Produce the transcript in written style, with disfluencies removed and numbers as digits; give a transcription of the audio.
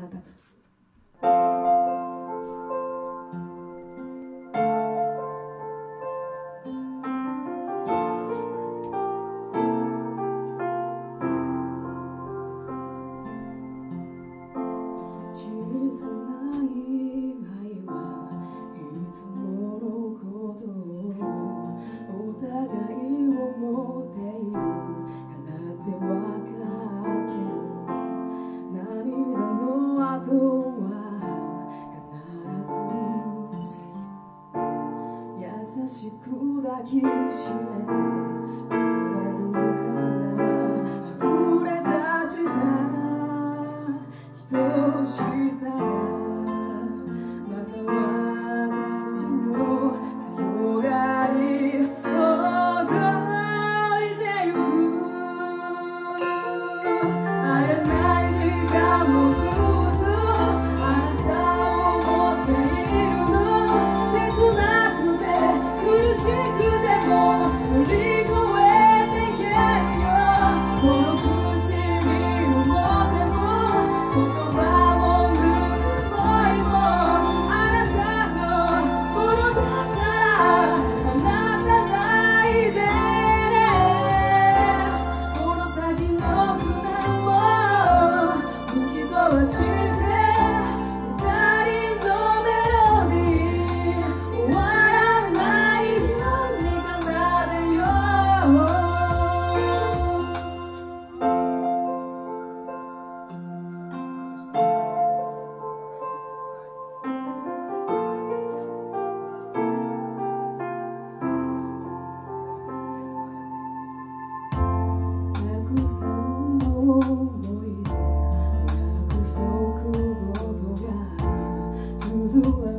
なたと。小さな意外はいつものことをお互い思っているからってわかってる。涙の後は必ず優しく抱きしめてくれるから溢れ出した愛しさがまた私の強がりほどいてゆく。会えない時間もずっとあなたを思っているの。切なくて苦しくても乗り越えていけるよ。この唇もでも言葉もぬくもりもあなたのものだから離さないでね。この先の苦難も吹き飛ばして二人のメロディー終わらないように奏でよう。たくさんの思い出約束事が続